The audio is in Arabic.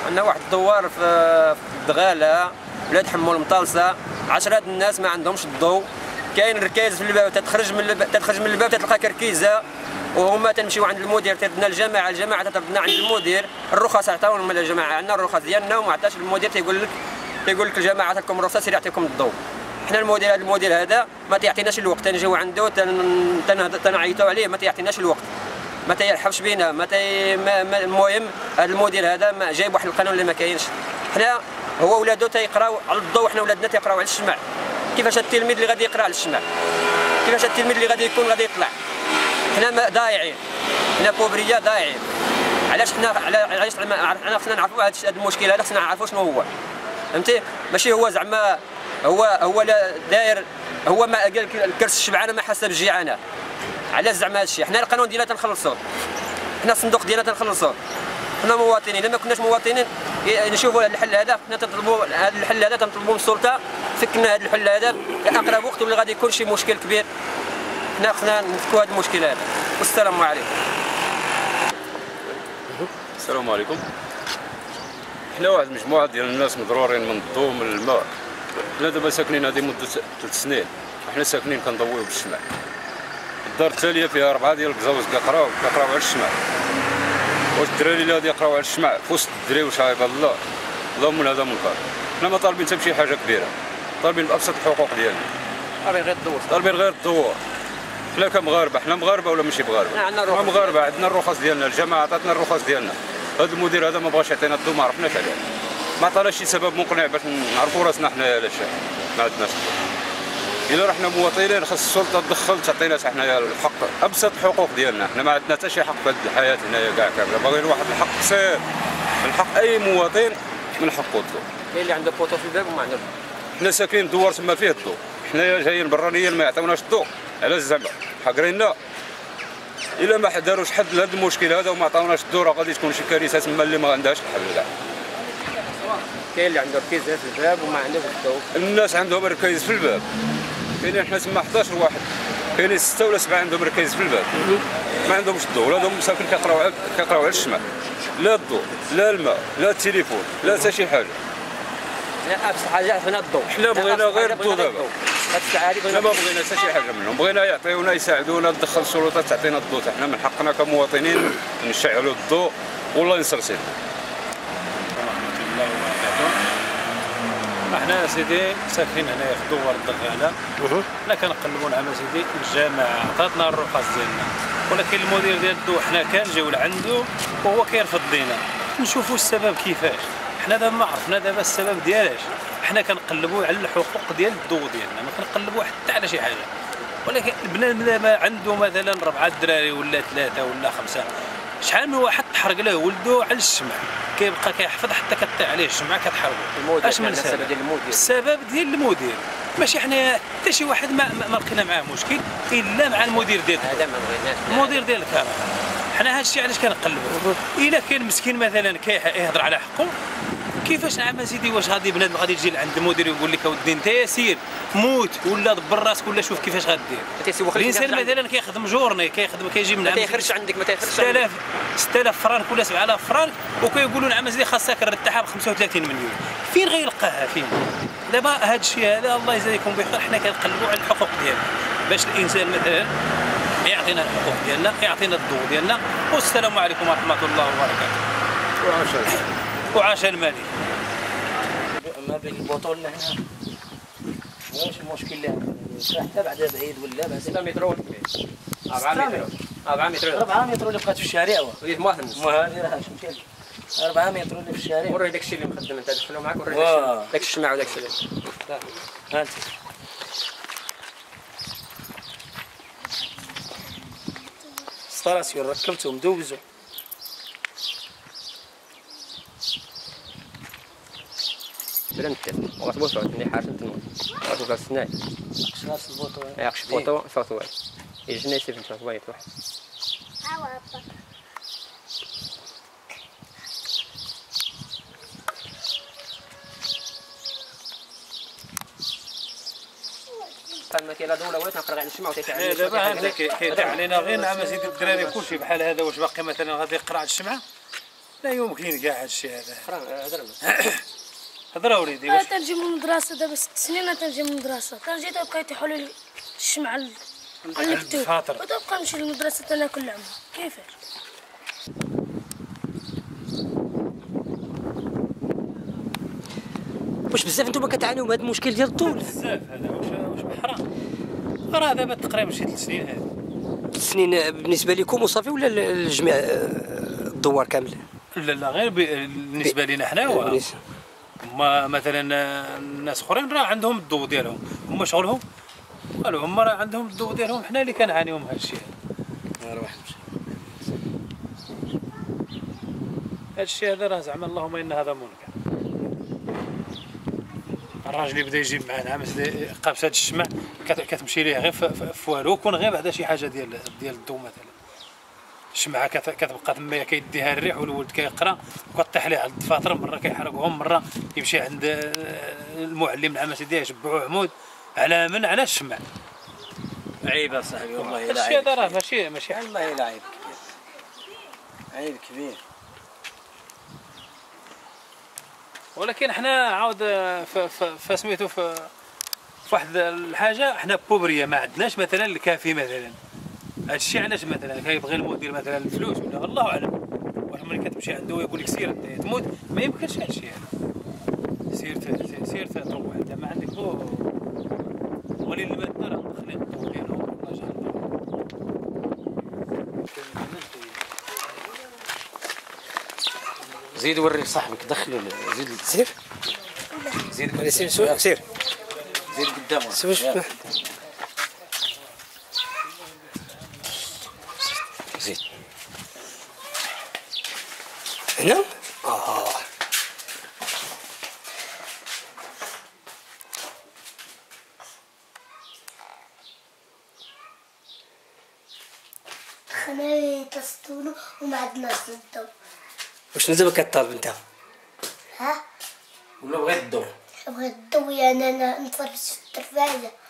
عندنا واحد الدوار في الدغاله ولاد حمول مطالسه 10 الناس ما عندهمش الضوء. كاين ركايز في الباب تتخرج من الباب تلقى كركيزه وهما تنمشيو عند المدير تردنا الجماعه تردنا عند المدير. الرخص عطاونا من الجماعه عندنا الرخص ديالنا وما عطاش المدير تيقول لك الجماعه عطاكم الرخصه سير يعطيكم الضوء. حنا المدير هذا ما تيعطيناش الوقت تنجيو عنده تنعيطوا عليه ما تيعطيناش الوقت ما تيرحبش بينا المهم هذا المدير هذا جايب واحد القانون اللي ما كاينش. حنا هو ولادو تيقراو على الضوء حنا ولادنا تيقراو على الشمع. كيفاش التلميذ اللي غادي يقرا على الشمع كيفاش التلميذ اللي غادي يطلع حنا ضايعين حنا بوبريه ضايعين. علاش حنا خصنا نعرفوا هذا المشكل هذا خصنا نعرفوا شنو هو فهمتي. ماشي هو زعما هو لا داير هو ما قال الكرس الشبعانه ما حسب الجيعانه. علاش زعما هادشي حنا القانون ديالنا تنخلصوه حنا الصندوق ديالنا تنخلصوه حنا مواطنين. الا ما كناش مواطنين نشوفوا هذا الحل هذا حنا تنطلبوا هذا الحل هذا تنطلبوا من السلطه فكنا هذا الحل هذا في اقرب وقت ولا غادي يكون شي مشكل كبير. حنا خصنا نفكوا هذا المشكل هذا. والسلام عليكم. السلام عليكم. حنا واحد المجموعه ديال الناس مضرورين من الضوء من الماء. حنا دابا ساكنين هذه مده 3 سنين وحنا ساكنين كنضويو بالشمع. الدار التاليه فيها 4 ديال الكزاوز كيقراو على الشمع. واش الدراري اللي غادي يقراو على الشمع في وسط الدراري واش غايبان الله من هذا منكر. حنا ما طالبين حتى بشي حاجه كبيره طالبين بابسط الحقوق ديالنا. طالبين غير الدور. حنا كمغاربه حنا مغاربه ولا ماشي مغاربه؟ حنا مغاربه عندنا الرخص ديالنا الجماعه عطاتنا الرخص ديالنا. هذا المدير هذا ما بغاش يعطينا الضو ما عرفناش عليه ما عطاناش شي سبب مقنع باش نعرفوا راسنا حنايا علاش ما عندناش الضو. الا رحنا مواطنين خاص السلطه تدخل تعطينا حنايا الحق ابسط الحقوق ديالنا. حنا ما عندنا حتى شي حق في هذه الحياه هنايا كاع كامله باغيين واحد الحق قصير من حق اي مواطن من حقه الضو. كاين اللي عنده بوطو في الباب وما عنده. حنا ساكنين دوار تما فيه الضو حنايا جايين برانيين ما يعطيوناش الضو علاش زعما حاقرينا. الا ما داروش حد لهذا المشكل هذا وما عطاوناش الضو راه غادي تكون شي كارثه تما اللي ما عندهاش الحل كاع. كاين اللي عنده ركيزه في الباب وما عندوش الضو. الناس عندهم ركايز في الباب كاينين حنا تما 11 واحد كاينين 6 ولا 7 عندهم ركايز في الباب ما عندهمش الضو. ولادهم مساكن كيقراو على الشمع لا الضو لا الماء لا التليفون لا حتى شي حاجه. لا ابسط حاجه هنا الضو. حنا بغينا غير الضو دابا. هاد الساعه هذه حنا ما بغينا حتى شي حاجه منهم بغينا يعطيونا يساعدونا تدخل السلطات تعطينا الضو تاع حنا من حقنا كمواطنين نشعلوا الضو والله ينصر سيدي. احنا سيدي ساكنين هنايا في دوار الدغاله. حنا كنقلبوا نعم سيدي الجامعه عطاتنا الرخص ديالنا ولكن المدير ديال الضو حنا كنجيو لعندو وهو كيرفض لينا. نشوفوا السبب كيفاش. حنا دابا ما عرفنا دابا السبب ديالاش. حنا كنقلبوا على الحقوق ديال الضو ديالنا ما كنقلبوا حتى على شي حاجه. ولكن البنادم دابا عنده مثلا 4 دراري ولا 3 ولا 5 شحال من واحد تحرق له ولده على الشمع كيبقى كيحفظ حتى كطيح عليه الشمعه كتحرقو. اش من السبب ديال المدير؟ السبب ديال المدير ماشي حنا حتى شي واحد ما لقينا معاه مشكل الا مع المدير ديال هذا ما بغيناش المدير ديال الكهرباء. حنا هادشي علاش كنقلبوا. الا كان مسكين مثلا كيهضر على حقه كيفاش نعم سيدي واش غادي بنادم غادي يجي لعند المدير ويقول لك اودي انت يا سير موت ولا دبر راسك ولا شوف كيفاش غدير. الانسان مثلا كيخدم جورني كيجي من ما تيخرجش عندك ما تيخرجش 6000 فرانك ولا 7000 فرانك وكيقولوا نعم سيدي خاصك نرتاحها ب 35 مليون. فين غيلقاها فين؟ دابا هذا الشيء هذا الله يجزيكم بخير حنا كنقلبوا على الحقوق ديالنا باش الانسان مثلا يعطينا الحقوق ديالنا يعطينا الضوء ديالنا. والسلام عليكم ورحمه الله وبركاته. وعاش الملك. ما بين البطول هنا واش المشكل اللي حتى بعدا بعيد ولا بعدا 6 متر 4 متر 4 متر 4 متر اللي بقات في الشارع وليد مواطن ما هذه راه مشكل 4 متر اللي في الشارع. وري داك الشيء اللي مخدم انت دخلوا معاك وري داك الشمع وداك الشيء. ها انت ستاراسيون ركبتهم دوزوا بلنت وغتبوطو عندي حاجه تنوض غتبقى السناي شناس البوطو ياخش بوطو صوتو يجني سيف انت وايد واحد كان كاين دوله ولات نقرا على الشمع وتيتعلم دابا هذا كيتعب علينا غير نعم سيدي الدراري كلشي بحال هذا واش باقي مثلا غادي يقرا على الشمعه لا يمكن كاع هادشي هذا. هضر هضر وليدي. انا تنجي من المدرسه دابا 6 سنين. انا تنجي من المدرسه تنجي تبقى يطيحوا لي الشمعة على الكتوب وتبقى نمشي للمدرسه تناكل العمى. كيفاش؟ واش بزاف نتوما كتعانيو من هذا المشكل ديال الطول؟ بزاف هذا واش بحرام. راه دابا تقريبا شي 3 سنين هذه. 3 سنين بالنسبه لكم وصافي ولا لجميع الدوار كامل؟ لا غير بالنسبه لنا حنا. هما مثلا الناس اخرين راه عندهم الضو ديالهم، هما شغلهم قالوا هما راه عندهم الضو ديالهم، حنا اللي كنعانيو من هذا الشيء هذا. هذا الشيء هذا راه زعما اللهم ان هذا منكر. الراجل اللي بدا يجيب معاه نعم قابس هذا الشمع كتمشي ليه غير في والو، كون غير بعدا شي حاجه ديال الضو مثلا. الشمعة كتبقى تما كيديها الريح والولد كيقرا وكطيح ليه على الضفاطر، مره كيحرقهم، مره يمشي عند المعلم العام سيدي يشبعوه عمود على من على الشمع. عيب اصاحبي والله. لا الشيء هذا راه ماشي والله لا عيب كبير. عيب كبير. ولكن حنا عاود فسميتو في واحد الحاجه، حنا بوبريه ما عندناش مثلا الكافي مثلا. هادشي علاش مثلا كيبغي المدير مثلا الفلوس ولا الله اعلم، واش ملي كتمشي عنده يقول لك سير انت تموت، ما يمكنش هادشي هذا. سير تروح انت ما عندك بو ولين الماده راه مدخلين الضو ديالهم الله يجعل. زيد وري صاحبك دخلوا زيد سير سير سير زيد قدامه. زيد هنا. خلينا يتصلوا وما عندناش الضو. واش دابا كطالب انت؟ ها؟ ولا بغيت الضو؟ بغيت الضو يعني انا نتفرج في التلفازه.